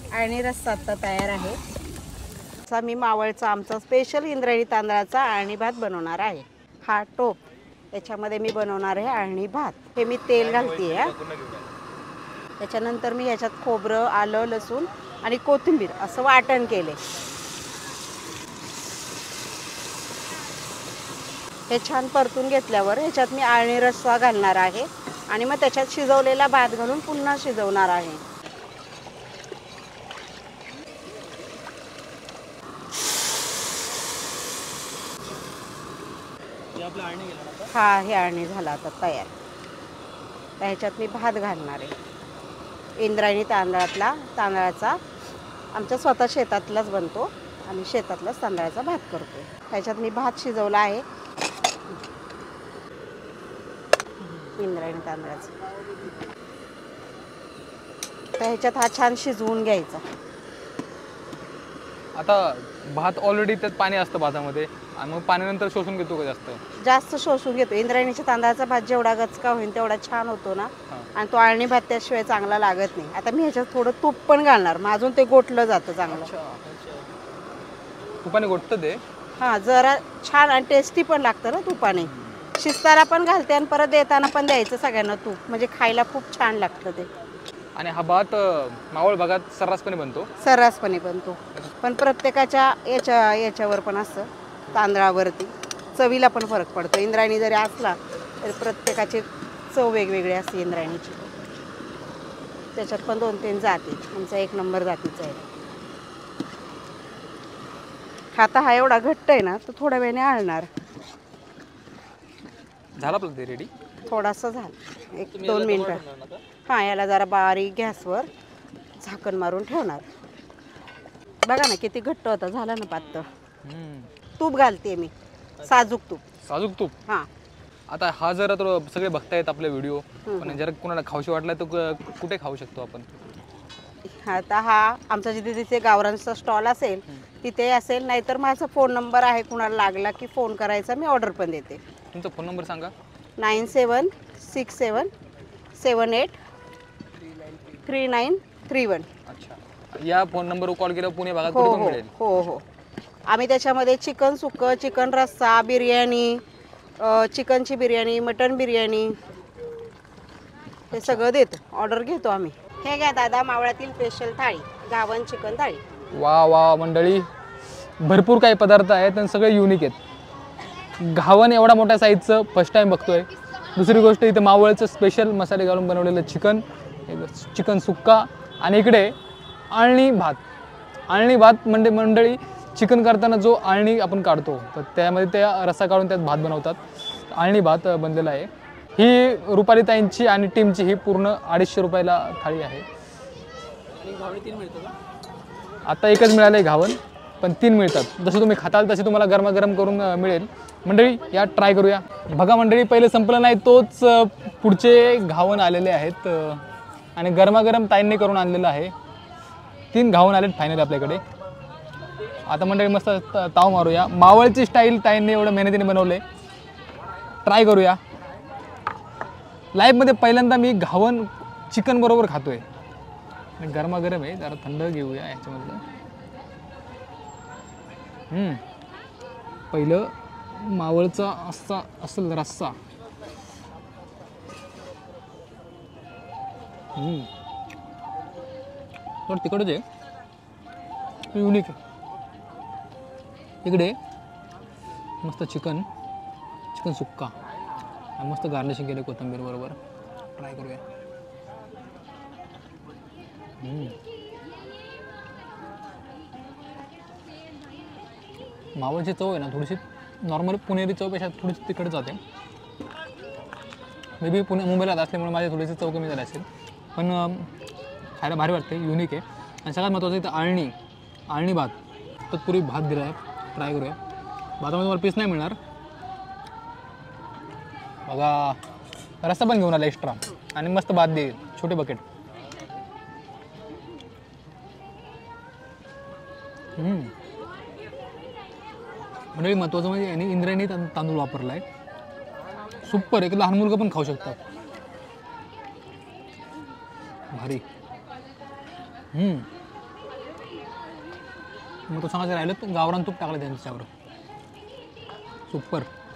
आणि रस्सा आता तयार आहे. असा मी मावळचा आमचा स्पेशल इंद्रायणी तांदळाचा अळणी भात बनवणार आहे. हा टोप याच्यामध्ये मी बनवणार आहे अळणी भात. हे मी तेल घालते आहे. त्याच्यानंतर मी याच्यात खोबरं, आलं, लसूण आणि कोथिंबीर असं वाटण केले. हे छान परतून घेतल्यावर ह्याच्यात मी अळणी रस्सा घालणार आहे आणि मग त्याच्यात शिजवलेला भात घालून पुन्हा शिजवणार आहे. हा, हे अळणी झाला आता तयार. तर ह्याच्यात मी भात घालणार आहे. इंद्रायणी तांदळाचा आमच्या स्वतः शेतातलाच बनतो. आम्ही शेतातलाच तांदळाचा भात करतो. ह्याच्यात मी भात शिजवला आहे इंद्रायणी तांदळाचा. तर ह्याच्यात हा छान शिजवून घ्यायचा. आता भात ऑलरेडी त्यात पाणी असतं भातामध्ये आणि मग पाण्यानंतर शोषून घेतो का जास्त शोषून घेतो. इंद्रायणीच्या तांदळाचा भात जेवढा गचका होईल तेवढा छान होतो ना. आणि तो अळणी भात त्याशिवाय चांगला लागत नाही. आता मी ह्याच्यात थोडं तूप पण घालणार, मग अजून ते गोठलं जातं चांगलं. तुपाने गोठतं ते? हां, जरा छान आणि टेस्टी पण लागतं ना तुपाने. शिजताना पण घालते आणि परत देताना पण द्यायचं सगळ्यांना तूप, म्हणजे खायला खूप छान लागतं ते. आणि हा भात मावळ भागात सर्रासपणे बनतो? सर्रासपणे बनतो, पण प्रत्येकाच्या याच्यावर पण असतं, तांदळावरती चवीला पण फरक पडतो. इंद्रायणी जरी असला तरी प्रत्येकाची चव वेगवेगळी असते इंद्रायणीची. त्याच्यात पण 2-3 जाती. आमचा 1 नंबर जातीचा आहे. खाता हा एवढा घट्ट आहे ना, तो थोड्या वेळाने आळणार. झाला आपलं ते रेडी? थोडासा झाला, 1-2 मिनिटं. हां, याला जरा बारीक गॅसवर झाकण मारून ठेवणार. बघा ना किती घट्ट होता. झाला ना पातळ. तूप घालते मी, साजूक तूप. साजूक तूप? हां. आता हा जर सगळे बघतायत आपले व्हिडिओ, पण जर कोणाला खाऊशी वाटला तर कुठे खाऊ शकतो आपण? आता हा आमचा जिथे गावरानचा स्टॉल असेल तिथे असेल, नाहीतर माझा फोन नंबर आहे, कुणाला लागला की फोन करायचा, मी ऑर्डर पण देते. तुमचा फोन नंबर सांगा. 9767783931. अच्छा, या फोन नंबरवर कॉल केला पुणे भागात कुठे पण मिळेल? हो. आम्ही त्याच्यामध्ये चिकन सुक्कं, चिकन रस्सा, बिर्याणी, चिकनची बिर्याणी, मटन बिर्याणी हे सगळं देतो. ऑर्डर घेतो आम्ही. हे घ्या दादा, मावळातील स्पेशल थाळी, गावण चिकन थाळी. वा मंडळी, भरपूर काही पदार्थ आहेत आणि सगळे युनिक आहेत. घावन एवढा मोठ्या साईजचं फर्स्ट टाइम बघतोय. दुसरी गोष्ट, इथं मावळचं स्पेशल मसाले घालून बनवलेलं चिकन सुक्का आणि इकडे अळणी भात म्हणजे मंडळी चिकन करताना जो अळणी आपण काढतो तर त्यामध्ये त्या रस्सा काढून त्यात भात बनवतात. अळणी भात बनलेला आहे. ही रुपालीताईंची आणि टीमची ही पूर्ण 250 रुपयाला थाळी आहे. आता एकच मिळालं आहे घावन, पण 3 मिळतात. जसं तुम्ही खाताल तसे तुम्हाला गरमागरम करून मिळेल. मंडळी या ट्राय करूया. बघा मंडळी, पहिले संपलं नाही तोच पुढचे घावन आलेले आहेत आणि गरमागरम ताईंनी करून आणलेलं आहे. 3 घावन आलेत फायनली आपल्याकडे. आता मंडळी मस्त ताव मारूया. मावळची स्टाईल ताईंनी एवढं मेहनतीने बनवले. ट्राय करूया. लाईफमध्ये पहिल्यांदा मी घावन चिकन बरोबर खातोय. गरमागरम आहे, जरा थंड घेऊया ह्याच्यामधलं. पहिलं मावळचा असेल रस्सा. थोडं तिकडच आहे, युनिक आहे. इकडे मस्त चिकन सुक्का आणि मस्त गार्निशिंग केलं कोथिंबीर बरोबर. ट्राय करूया. मावळची चव आहे ना थोडीशी नॉर्मल पुणेरी चवपेक्षा थोडीशी तिकडे जाते. मे बी मुंबईला असल्यामुळे माझी थोडीशी चव कमी झाली असेल, पण खायला भारी वाटते, युनिक आहे. आणि सगळ्यात महत्त्वाचं इथं अळणी भात तत्पूर्वी भात दिला आहे. ट्राय करूया. भातामध्ये तुम्हाला पीस नाही मिळणार. बघा, रस्सा पण घेऊन आला एक्स्ट्रा आणि मस्त भात देईल, छोटे बकेट. म्हणजे महत्त्वाचं म्हणजे यांनी इंद्रायणी तांदूळ वापरला आहे. सुपर, एक लहान मुलगा पण खाऊ शकतात. भारी. मग तो सांगायचं राहिलं तर गावरान तूप टाकलं त्यांच्यावर सुपर.